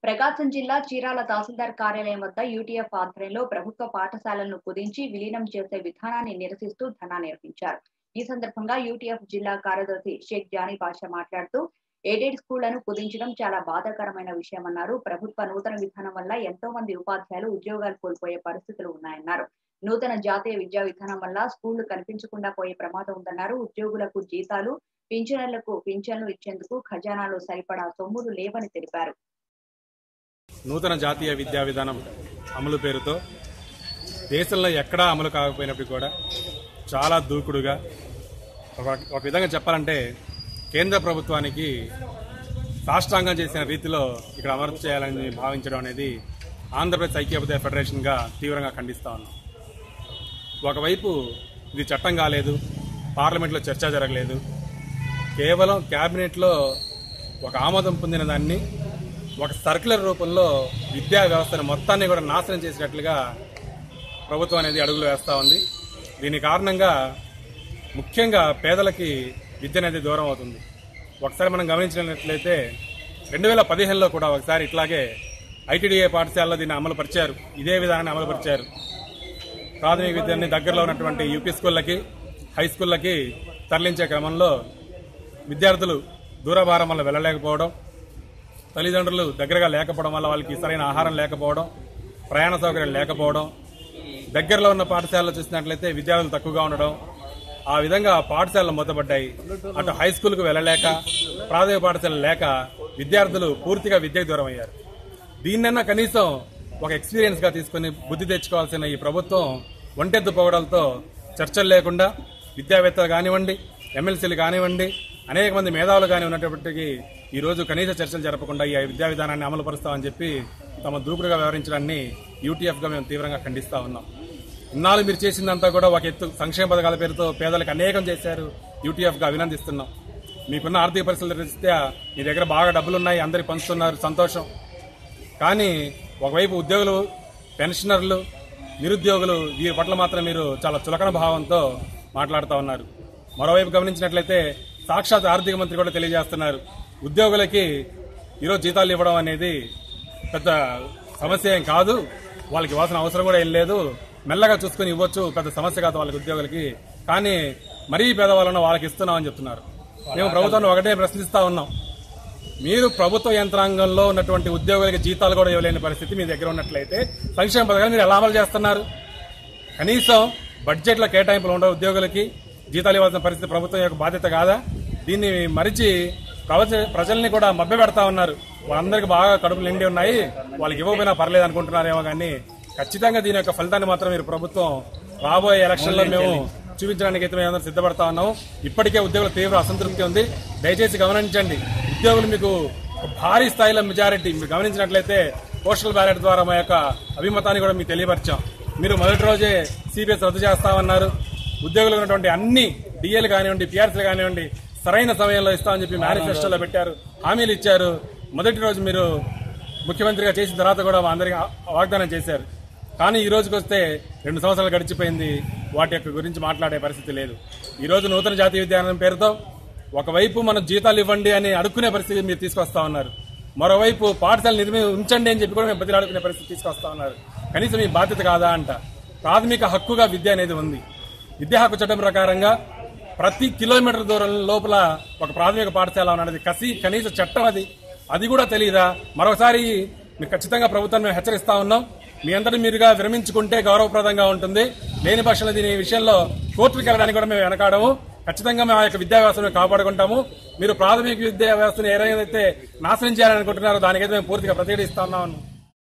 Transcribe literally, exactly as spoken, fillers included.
ప్రకాశం జిల్లా చీరాల తహసీల్దార్ కార్యాలయం వద్ద యూటీఎఫ్ ఆధ్వర్యంలో ప్రభుత్వ పాఠశాలలను కుదించి విలీనం చేసే విధానాన్ని నిరసిస్తూ ధర్నా నిర్వహించారు. ఈ సందర్భంగా యూటీఎఫ్ జిల్లా కార్యదర్శి షేక్ జానీ బాషా మాట్లాడుతూ ఎయిడెడ్ స్కూళ్లను కుదించడం చాలా బాధాకరమైన విషయమన్నారు. ప్రభుత్వ నూతన విధానం వల్ల ఎంతో మంది ఉపాధ్యాయులు ఉద్యోగాలు కోల్పోయే పరిస్థితులు ఉన్నాయన్నారు. నూతన జాతీయ విద్యా విధానం వల్ల స్కూళ్లు కనిపించకుండా పోయే ప్రమాదం ఉందన్నారు. ఉద్యోగులకు జీతాలు, పింఛన్లకు పింఛన్లు ఇచ్చేందుకు ఖజానాలో సరిపడా సొమ్ములు లేవని తెలిపారు. నూతన జాతీయ విద్యా విధానం అమలు పేరుతో దేశంలో ఎక్కడా అమలు కాకపోయినప్పుడు కూడా చాలా దూకుడుగా ఒక విధంగా చెప్పాలంటే కేంద్ర ప్రభుత్వానికి సాష్టాంగం చేసిన రీతిలో ఇక్కడ అమలు చేయాలని భావించడం అనేది ఆంధ్రప్రదేశ్ ఐక్యవేద ఫెడరేషన్గా తీవ్రంగా ఖండిస్తా ఉన్నాం. ఒకవైపు ఇది చట్టం కాలేదు, పార్లమెంట్లో చర్చ జరగలేదు, కేవలం క్యాబినెట్లో ఒక ఆమోదం పొందిన దాన్ని ఒక సర్క్యులర్ రూపంలో విద్యా వ్యవస్థను మొత్తాన్ని కూడా నాశనం చేసినట్లుగా ప్రభుత్వం అనేది అడుగులు వేస్తూ ఉంది. దీని కారణంగా ముఖ్యంగా పేదలకి విద్య అనేది దూరం అవుతుంది. ఒకసారి మనం గమనించినట్లయితే రెండు వేల పదిహేనులో కూడా ఒకసారి ఇట్లాగే ఐటీడీఏ పాఠశాలలో దీన్ని అమలు పరిచారు. ఇదే విధానాన్ని అమలు పరిచారు. ప్రాథమిక విద్యని దగ్గరలో ఉన్నటువంటి యూపీ స్కూళ్ళకి, హై స్కూళ్ళకి తరలించే క్రమంలో విద్యార్థులు దూరభారం వల్ల వెళ్ళలేకపోవడం, తల్లిదండ్రులు దగ్గరగా లేకపోవడం వల్ల వాళ్ళకి సరైన ఆహారం లేకపోవడం, ప్రయాణ సౌకర్యం లేకపోవడం, దగ్గరలో ఉన్న పాఠశాలలో చూసినట్లయితే విద్యార్థులు తక్కువగా ఉండడం, ఆ విధంగా పాఠశాలలు మూతపడ్డాయి. అటు హై స్కూల్కు వెళ్ళలేక, ప్రాథమిక పాఠశాలలు లేక విద్యార్థులు పూర్తిగా విద్యకు దూరం అయ్యారు. దీన్నన్నా కనీసం ఒక ఎక్స్పీరియన్స్ గా తీసుకుని బుద్ధి తెచ్చుకోవాల్సిన ఈ ప్రభుత్వం ఒంటెద్దు పోవడంతో చర్చలు లేకుండా విద్యావేత్తలు కానివ్వండి, ఎమ్మెల్సీలు కానివ్వండి, అనేక మంది మేధావులు కానీ ఉన్నప్పటికీ ఈ రోజు కనీస చర్చలు జరపకుండా ఈ విద్యా విధానాన్ని అమలు పరుస్తామని చెప్పి తమ దూకుడుగా వ్యవహరించడాన్ని యూటీఎఫ్ గా మేము తీవ్రంగా ఖండిస్తా ఉన్నాం. ఇన్నాళ్ళు మీరు చేసిందంతా కూడా ఒక ఎత్తు సంక్షేమ పథకాల పేరుతో పేదలకు అనేకం చేశారు. యూటీఎఫ్ గా అభినందిస్తున్నాం. మీకున్న ఆర్థిక పరిస్థితుల రీత్యా మీ దగ్గర బాగా డబ్బులున్నాయి, అందరికి పంచుతున్నారు, సంతోషం. కానీ ఒకవైపు ఉద్యోగులు, పెన్షనర్లు, నిరుద్యోగులు వీరి పట్ల మాత్రం మీరు చాలా చులకన భావంతో మాట్లాడుతూ ఉన్నారు. మరోవైపు గమనించినట్లయితే సాక్షాత్ ఆర్థిక మంత్రి కూడా తెలియజేస్తున్నారు, ఉద్యోగులకి ఈరోజు జీతాలు ఇవ్వడం అనేది పెద్ద సమస్య ఏం కాదు, వాళ్ళకి ఇవ్వాల్సిన అవసరం కూడా ఏం లేదు, మెల్లగా చూసుకుని ఇవ్వచ్చు, పెద్ద సమస్య కాదు వాళ్ళకి ఉద్యోగులకి, కానీ మరీ పేదవాళ్ళను వాళ్ళకి ఇస్తున్నామని చెప్తున్నారు. మేము ప్రభుత్వాన్ని ఒకటే ప్రశ్నిస్తా ఉన్నాం, మీరు ప్రభుత్వ యంత్రాంగంలో ఉన్నటువంటి ఉద్యోగులకి జీతాలు కూడా ఇవ్వలేని పరిస్థితి మీ దగ్గర ఉన్నట్లయితే సంక్షేమ పథకాలు మీరు ఎలా అమలు చేస్తున్నారు? కనీసం బడ్జెట్లో కేటాయింపులు ఉండవు, ఉద్యోగులకి జీతాలు ఇవ్వాల్సిన పరిస్థితి ప్రభుత్వం యొక్క బాధ్యత కాదా? దీన్ని మరిచి ప్రజల్ని కూడా మభ్య పెడతా ఉన్నారు. వాళ్ళందరికీ బాగా కడుపులు నిండి ఉన్నాయి, వాళ్ళకి ఇవ్వకపోయినా పర్లేదు అనుకుంటున్నారేమో, కానీ ఖచ్చితంగా దీని యొక్క ఫలితాన్ని మాత్రం మీరు ప్రభుత్వం రాబోయే ఎలక్షన్లో మేము చూపించడానికి అయితే మేము సిద్ధపడతా ఉన్నాము. ఇప్పటికే ఉద్యోగుల తీవ్ర అసంతృప్తి ఉంది. దయచేసి గమనించండి, ఉద్యోగులు మీకు భారీ స్థాయిలో మెజారిటీ మీరు గమనించినట్లయితే పోస్టల్ బ్యాలెట్ ద్వారా మా యొక్క అభిమతాన్ని కూడా మీకు తెలియపరిచాం. మీరు మొదటి రోజే సిపిఎస్ రద్దు చేస్తామన్నారు. ఉద్యోగులు ఉన్నటువంటి అన్ని డిఏలు కానివ్వండి, పిఆర్సీలు కానివ్వండి సరైన సమయంలో ఇస్తామని చెప్పి మేనిఫెస్టోలో పెట్టారు, హామీలు ఇచ్చారు. మొదటి రోజు మీరు ముఖ్యమంత్రిగా చేసిన తర్వాత కూడా మా అందరికీ వాగ్దానం చేశారు. కానీ ఈ రోజుకి వస్తే రెండు సంవత్సరాలు గడిచిపోయింది, వాటి యొక్క గురించి మాట్లాడే పరిస్థితి లేదు. ఈ రోజు నూతన జాతీయ విద్యాలయం పేరుతో ఒకవైపు మనం జీతాలు ఇవ్వండి అని అడుక్కునే పరిస్థితి మీరు తీసుకొస్తా ఉన్నారు, మరోవైపు పాఠశాల నిర్మి ఉంచండి అని చెప్పి కూడా మేము బదిలీ అడుక్కునే పరిస్థితి తీసుకొస్తా ఉన్నారు. కనీసం మీ బాధ్యత కాదా అంట. ప్రాథమిక హక్కుగా విద్య అనేది ఉంది. విద్యా హక్కు చట్టం ప్రకారంగా ప్రతి కిలోమీటర్ దూరం లోపల ఒక ప్రాథమిక పాఠశాల ఉన్నది కసి కనీస చట్టం. అది అది కూడా తెలియదా? మరోసారి మీకు ఖచ్చితంగా ప్రభుత్వాన్ని మేము హెచ్చరిస్తా ఉన్నాం. మీ అందరూ మీరుగా విరమించుకుంటే గౌరవప్రదంగా ఉంటుంది. లేని పక్షంలో దీని విషయంలో కోర్టుకు వెళ్ళడానికి కూడా మేము వెనకాడము. ఖచ్చితంగా మేము ఆ యొక్క విద్యా వ్యవస్థను కాపాడుకుంటాము. మీరు ప్రాథమిక విద్యా వ్యవస్థను ఏ రకంగా అయితే నాశనం చేయాలనుకుంటున్నారో దానికైతే మేము పూర్తిగా ప్రతిఘటిస్తా ఉన్నాము.